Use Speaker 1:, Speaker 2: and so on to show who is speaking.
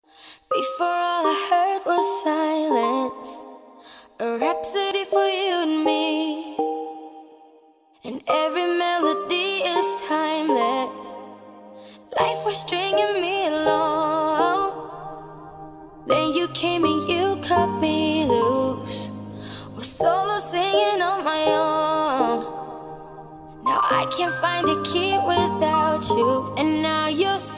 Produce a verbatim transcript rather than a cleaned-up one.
Speaker 1: Before all I heard was silence, a rhapsody for you and me. And every melody is timeless. Life was stringing me along. Then you came and you cut me loose. Was solo singing on my own. Now I can't find a key without you. And now you're